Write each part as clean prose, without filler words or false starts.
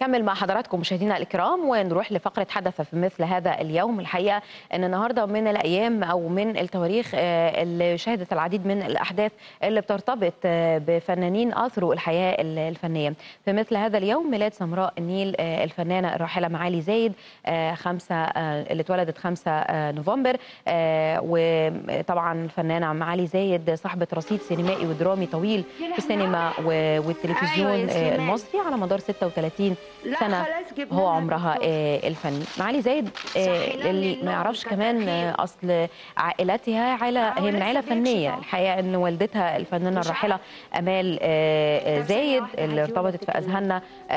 كمل مع حضراتكم مشاهدينا الكرام ونروح لفقرة حدث في مثل هذا اليوم. الحقيقة أن النهاردة من الأيام أو من التواريخ اللي شهدت العديد من الأحداث اللي بترتبط بفنانين أثروا الحياة الفنية. في مثل هذا اليوم ميلاد سمراء النيل الفنانة الراحلة معالي زايد اللي اتولدت 5 نوفمبر. وطبعا الفنانة معالي زايد صاحبة رصيد سينمائي ودرامي طويل في السينما والتلفزيون المصري على مدار 36 سنة هو عمرها الفني. معالي زايد اللي ما يعرفش كمان أصل عائلتها هي من عائلة فنية. الحقيقة أن والدتها الفنانة الراحلة أمال زايد اللي ارتبطت في أذهاننا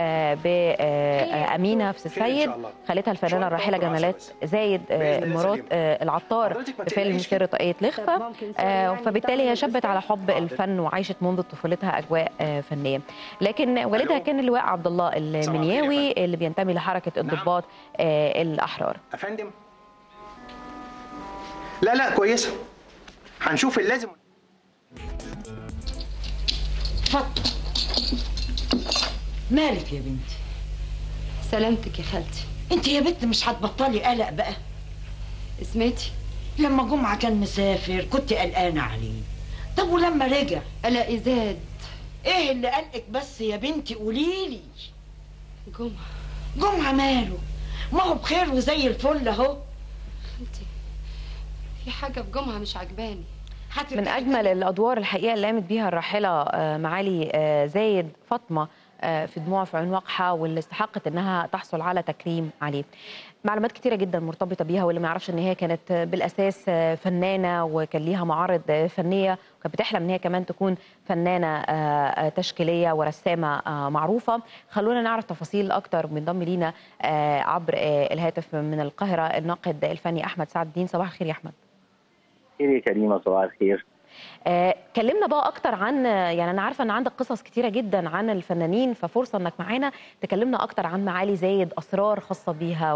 بأمينة في السيد، خالتها الفنانة الراحلة جمالات زايد مرات العطار في فيلم سر طاقية الإخفاء. فبالتالي هي شبت على حب الفن وعاشت منذ طفولتها أجواء فنية. لكن والدها كان اللواء عبد الله المنياوي اللي بينتمي لحركة الضباط الأحرار. أفندم، لا كويسة، هنشوف اللازم. اتفضل. مالك يا بنتي؟ سلامتك يا خالتي. انت يا بنت مش هتبطلي قلق بقى. اسمتي لما جمعة كان مسافر كنت قلقانة عليه، طب ولما رجع قلقي زاد. ايه اللي قلقك بس يا بنتي؟ قوليلي. جمعة ماله؟ ما هو بخير وزي الفل اهو. خالتي في حاجة في جمعة مش عجباني. من أجمل الأدوار الحقيقة اللي قامت بيها الراحلة معالي زايد فاطمة في دموع في عيون وقحة، واللي استحقت انها تحصل على تكريم عليه. معلومات كتيره جدا مرتبطه بيها، واللي ما يعرفش ان هي كانت بالاساس فنانه وكان ليها معارض فنيه، وكانت بتحلم ان هي كمان تكون فنانه تشكيليه ورسامه معروفه. خلونا نعرف تفاصيل اكتر. بينضم لينا عبر الهاتف من القاهره الناقد الفني احمد سعد الدين. صباح الخير يا احمد. خير يا كريمه، صباح الخير. كلمنا بقى اكتر عن، يعني انا عارفه ان عندك قصص كتيره جدا عن الفنانين، ففرصه انك معانا تكلمنا اكتر عن معالي زايد، اسرار خاصه بيها،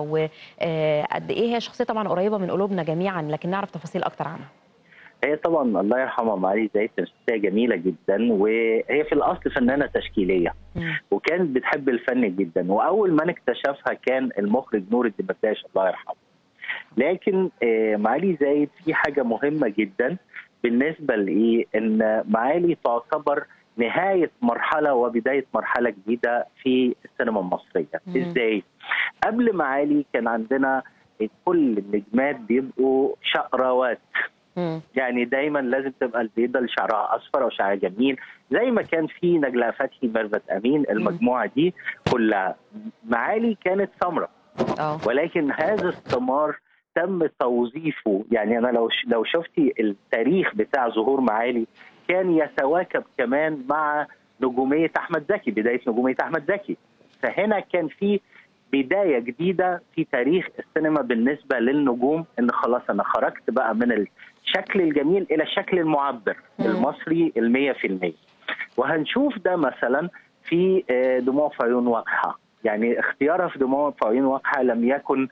وقد ايه هي شخصيه طبعا قريبه من قلوبنا جميعا، لكن نعرف تفاصيل اكتر عنها. هي طبعا الله يرحمها معالي زايد كانت شخصيه جميله جدا، وهي في الاصل فنانه تشكيليه وكانت بتحب الفن جدا. واول من اكتشفها كان المخرج نور الدمرداش الله يرحمه. لكن معالي زايد في حاجه مهمه جدا بالنسبه لايه، ان معالي تعتبر نهايه مرحله وبدايه مرحله جديده في السينما المصريه. ازاي؟ قبل معالي كان عندنا كل النجمات بيبقوا شقراوات، يعني دايما لازم تبقى البيضه اللي شعرها اصفر او شعرها جميل، زي ما كان في نجلاء فتحي، ميرفت امين، المجموعه دي كلها. معالي كانت سمراء، ولكن هذا الثمار تم توظيفه. يعني انا لو شفتي التاريخ بتاع ظهور معالي كان يتواكب كمان مع نجوميه احمد زكي، بدايه نجوميه احمد زكي. فهنا كان في بدايه جديده في تاريخ السينما بالنسبه للنجوم، ان خلاص انا خرجت بقى من الشكل الجميل الى الشكل المعبر المصري 100%. وهنشوف ده مثلا في دموع في عيون وقحه. يعني اختيارها في دموع في عيون وقحه لم يكن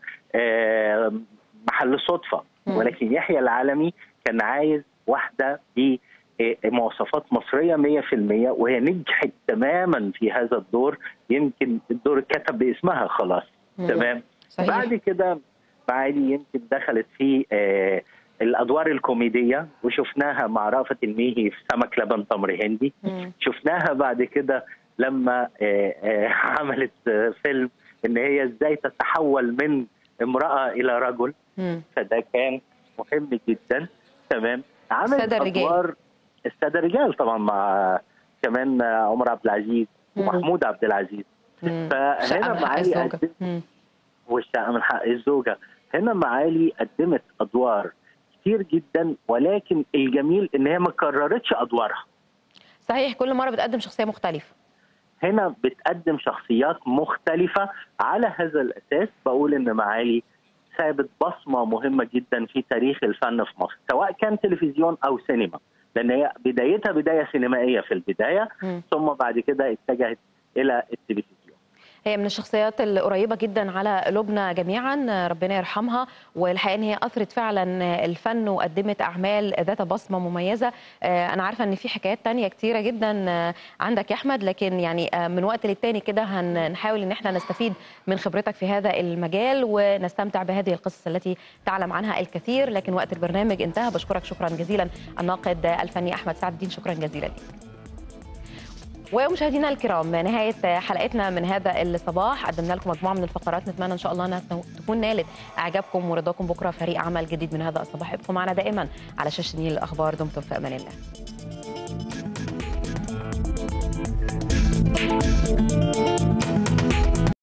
محل صدفه، ولكن يحيى العالمي كان عايز واحده بمواصفات مصريه 100%، وهي نجحت تماما في هذا الدور. يمكن الدور اتكتب باسمها خلاص. تمام. صحيح. بعد كده معالي يمكن دخلت في الادوار الكوميديه، وشفناها مع رأفت الميهي في سمك لبن تمر هندي. شفناها بعد كده لما عملت فيلم ان هي ازاي تتحول من امرأة الى رجل. فده كان مهم جدا. تمام. عملت ادوار السادة الرجال طبعا مع كمان عمر عبد العزيز ومحمود عبد العزيز. فهنا معالي قدمت والشقة من حق الزوجة. هنا معالي قدمت ادوار كتير جدا، ولكن الجميل ان هي ما كررتش ادوارها. صحيح، كل مره بتقدم شخصيه مختلفه. هنا بتقدم شخصيات مختلفه. على هذا الاساس بقول ان معالي سابت بصمه مهمه جدا في تاريخ الفن في مصر، سواء كان تلفزيون او سينما، لان هي بدايتها بدايه سينمائيه في البدايه، ثم بعد كده اتجهت الى التلفزيون. هي من الشخصيات القريبة جدا على قلوبنا جميعا، ربنا يرحمها. والحقيقة ان هي أثرت فعلا الفن وقدمت أعمال ذات بصمة مميزة. أنا عارفة ان في حكايات تانية كتيرة جدا عندك يا أحمد، لكن يعني من وقت للتاني كده هنحاول ان احنا نستفيد من خبرتك في هذا المجال ونستمتع بهذه القصص التي تعلم عنها الكثير. لكن وقت البرنامج انتهى. بشكرك شكرا جزيلا الناقد الفني أحمد سعد الدين، شكرا جزيلا لك. ومشاهدينا الكرام، نهاية حلقتنا من هذا الصباح. قدمنا لكم مجموعة من الفقرات نتمنى إن شاء الله أنها تكون نالت إعجابكم ورضاكم. بكرة فريق عمل جديد من هذا الصباح. ابقوا معنا دائما على شاشة النيل الأخبار. دمتم في أمان الله.